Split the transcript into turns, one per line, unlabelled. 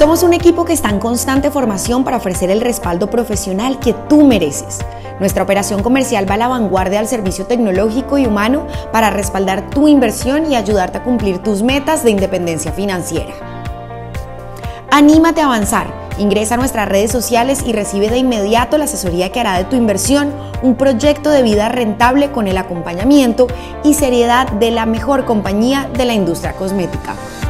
Somos un equipo que está en constante formación para ofrecer el respaldo profesional que tú mereces. Nuestra operación comercial va a la vanguardia del servicio tecnológico y humano para respaldar tu inversión y ayudarte a cumplir tus metas de independencia financiera. Anímate a avanzar. Ingresa a nuestras redes sociales y recibe de inmediato la asesoría que hará de tu inversión un proyecto de vida rentable con el acompañamiento y seriedad de la mejor compañía de la industria cosmética.